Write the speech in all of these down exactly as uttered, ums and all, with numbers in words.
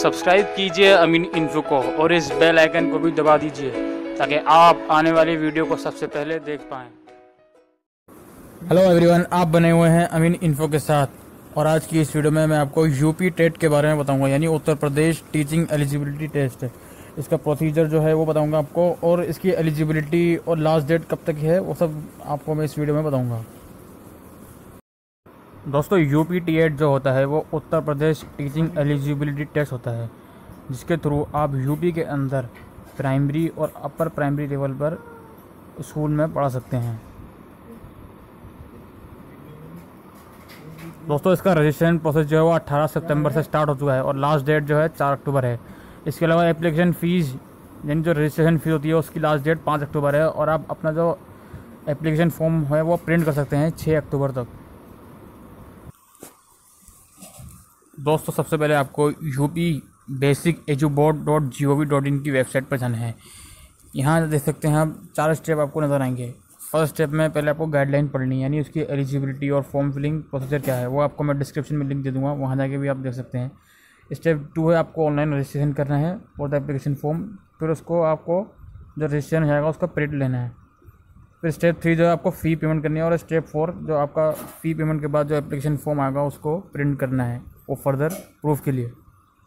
Subscribe कीजिए अमीन info को और इस बेल आइकन को भी दबा दीजिए ताकि आप आने वाली वीडियो को सबसे पहले देख पाएँ। हेलो एवरीवन, आप बने हुए हैं अमीन इन्फो के साथ और आज की इस वीडियो में मैं आपको यूपी टेट के बारे में बताऊंगा, यानी Uttar Pradesh teaching eligibility test. इसका प्रोसीजर जो है वो बताऊंगा आपको और इसकी एलिजिबिलिटी और लास्ट डेट कब तक है वो सब आपको मैं इस वीडियो में बताऊंगा। दोस्तों, यूपी टेट जो होता है वो Uttar Pradesh teaching eligibility test होता है, जिसके थ्रू आप यूपी के अंदर प्राइमरी और अपर प्राइमरी लेवल पर स्कूल में पढ़ा सकते हैं। दोस्तों, इसका रजिस्ट्रेशन प्रोसेस जो है वो अठारह सितंबर से स्टार्ट हो चुका है और लास्ट डेट जो है चार अक्टूबर है। इसके अलावा एप्लीकेशन फ़ीस यानी जो रजिस्ट्रेशन फ़ीस होती है उसकी लास्ट डेट पाँच अक्टूबर है और आप अपना जो एप्लीकेशन फॉर्म है वो प्रिंट कर सकते हैं छः अक्टूबर तक। दोस्तों, सबसे पहले आपको UP basic edu board dot G O V dot in की वेबसाइट पर जाना है। यहाँ देख सकते हैं आप चार स्टेप आपको नज़र आएंगे। फर्स्ट स्टेप में पहले आपको गाइडलाइन पढ़नी है, यानी उसकी एलिजिबिलिटी और फॉर्म फिलिंग प्रोसीजर क्या है वो आपको मैं डिस्क्रिप्शन में लिंक दे दूँगा, वहाँ जाके भी आप देख सकते हैं। स्टेप टू है आपको ऑनलाइन रजिस्ट्रेशन करना है फॉर द एप्लीकेशन फॉर्म, फिर उसको आपको जो रजिस्ट्रेशन हो जाएगा उसका प्रिंट लेना है। फिर स्टेप थ्री जो है आपको फ़ी पेमेंट करनी है और स्टेप फोर जो आपका फ़ी पेमेंट के बाद जो एप्लीकेशन फॉर्म आएगा उसको प्रिंट करना है वो फर्दर प्रूफ के लिए।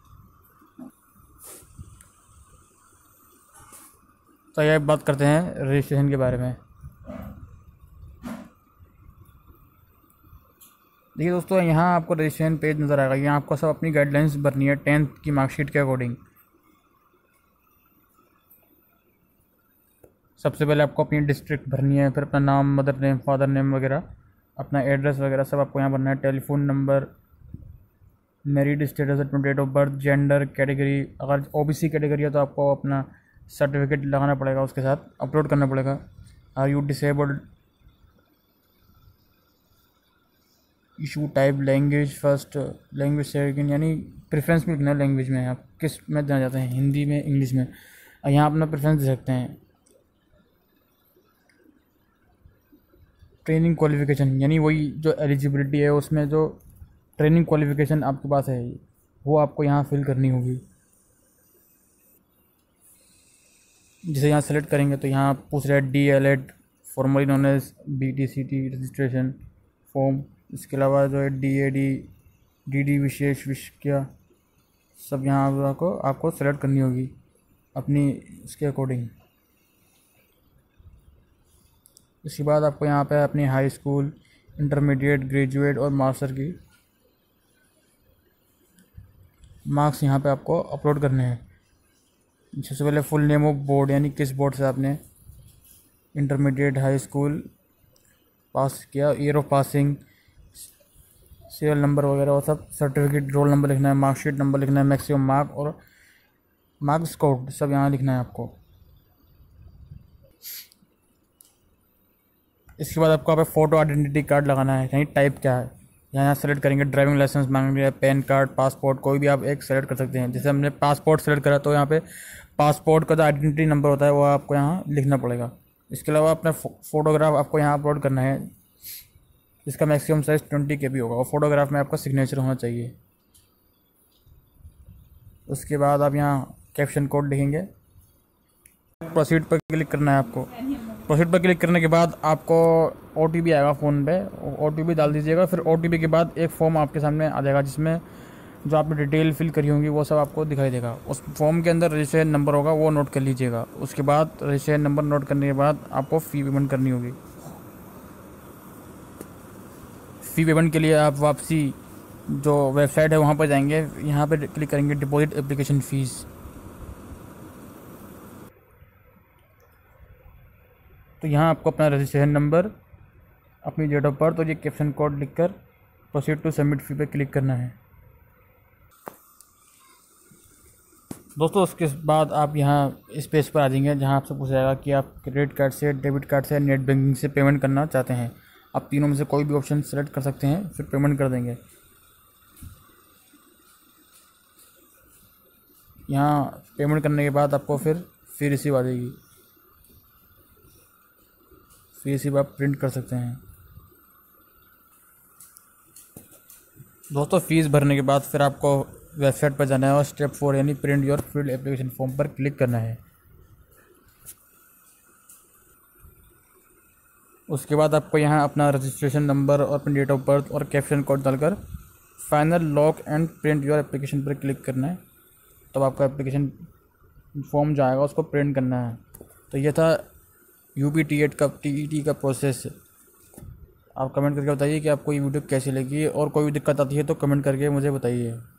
तो ये बात करते हैं रजिस्ट्रेशन के बारे में। देखिए दोस्तों, यहाँ आपको रजिस्ट्रेशन पेज नज़र आएगा। यहाँ आपको सब अपनी गाइडलाइंस भरनी है टेंथ की मार्कशीट के अकॉर्डिंग। सबसे पहले आपको अपनी डिस्ट्रिक्ट भरनी है, फिर अपना नाम, मदर नेम, फादर नेम वगैरह, अपना एड्रेस वगैरह सब आपको यहाँ भरना है। Telephone number, married status, date of birth, gender, category. अगर ओबीसी कैटेगरी है तो आपको अपना सर्टिफिकेट लगाना पड़ेगा, उसके साथ अपलोड करना पड़ेगा। Are you disabled, issue type, language first, language second, यानी प्रेफरेंस भी लिखना है लैंग्वेज में, आप किस में जाना चाहते हैं, हिंदी में, इंग्लिश में। यहाँ अपना प्रेफरेंस दे सकते हैं। ट्रेनिंग क्वालिफिकेशन, यानी वही जो एलिजिबिलिटी है उसमें जो ट्रेनिंग क्वालिफिकेशन आपके पास है वो आपको यहाँ फिल करनी होगी। जिसे यहाँ सेलेक्ट करेंगे तो यहाँ पूछ रहे हैं D L Ed formerly known as B T C T registration form. इसके अलावा जो है D A D, D D विशेष विश क्या सब यहाँ आपको आपको सेलेक्ट करनी होगी अपनी इसके अकॉर्डिंग। इसके बाद आपको यहाँ पे अपनी हाई स्कूल, इंटरमीडिएट, ग्रेजुएट और मास्टर की मार्क्स यहाँ पे आपको अपलोड करने हैं। सबसे पहले फुल नेम ऑफ बोर्ड, यानी किस बोर्ड से आपने इंटरमीडिएट, हाई स्कूल पास किया, year of passing, serial number वगैरह वो सब, सर्टिफिकेट, रोल नंबर लिखना है, मार्कशीट नंबर लिखना है, मैक्सिमम मार्क और मार्क्स कोड सब यहाँ लिखना है आपको। इसके बाद आपको यहाँ पे फ़ोटो आइडेंटिटी कार्ड लगाना है, यानी टाइप क्या है। यहाँ सेलेक्ट करेंगे ड्राइविंग लाइसेंस मांगेंगे, पैन कार्ड, पासपोर्ट, कोई भी आप एक सेलेक्ट कर सकते हैं। जैसे हमने पासपोर्ट सेलेक्ट करा तो यहाँ पे पासपोर्ट का जो आइडेंटिटी नंबर होता है वो आपको यहाँ लिखना पड़ेगा। इसके अलावा अपना फ़ोटोग्राफ आपको यहाँ अपलोड करना है, इसका maximum size twenty K B होगा और फोटोग्राफ में आपका सिग्नेचर होना चाहिए। उसके बाद आप यहाँ कैप्शन कोड लिखेंगे। प्रोसीड पर क्लिक करना है आपको। प्रोसीड पर क्लिक करने के बाद आपको ओ टी पी आएगा फ़ोन पे, ओ टी पी डाल दीजिएगा। फिर ओ टी पी के बाद एक फॉर्म आपके सामने आ जाएगा जिसमें जो आपने डिटेल फिल करी होंगी वो सब आपको दिखाई देगा। उस फॉर्म के अंदर रजिस्ट्रेशन नंबर होगा वो नोट कर लीजिएगा। उसके बाद रजिस्ट्रेशन नंबर नोट करने के बाद आपको फ़ी पेमेंट करनी होगी। फ़ी पेमेंट के लिए आप वापसी जो वेबसाइट है वहाँ पर जाएंगे, यहाँ पर क्लिक करेंगे डिपॉजिट एप्लीकेशन फ़ीस। तो यहाँ आपको अपना रजिस्ट्रेशन नंबर, अपनी डेट ऑफ बर्थ और ये कैप्शन कोड लिखकर प्रोसीड टू सबमिट फी पे क्लिक करना है। दोस्तों, उसके बाद आप यहाँ इस पेज पर आ जाएंगे जहाँ आपसे पूछा जाएगा कि आप क्रेडिट कार्ड से, डेबिट कार्ड से, नेट बैंकिंग से पेमेंट करना चाहते हैं। आप तीनों में से कोई भी ऑप्शन सेलेक्ट कर सकते हैं, फिर पेमेंट कर देंगे। यहाँ पेमेंट करने के बाद आपको फिर फी रिसीव आ जाएगी। फी रिसीव आप प्रिंट कर सकते हैं। दोस्तों, फ़ीस भरने के बाद फिर आपको वेबसाइट पर जाना है और स्टेप फोर यानी print your filled application form पर क्लिक करना है। उसके बाद आपको यहाँ अपना रजिस्ट्रेशन नंबर और अपनी डेट ऑफ बर्थ और कैप्शन कोड डालकर final lock and print your application पर क्लिक करना है। तब आपका एप्लीकेशन फॉर्म जो आएगा उसको प्रिंट करना है। तो ये था यू पी टी एट का टी ई टी का प्रोसेस। आप कमेंट करके बताइए कि आपको ये वीडियो कैसी लगी, और कोई भी दिक्कत आती है तो कमेंट करके मुझे बताइए।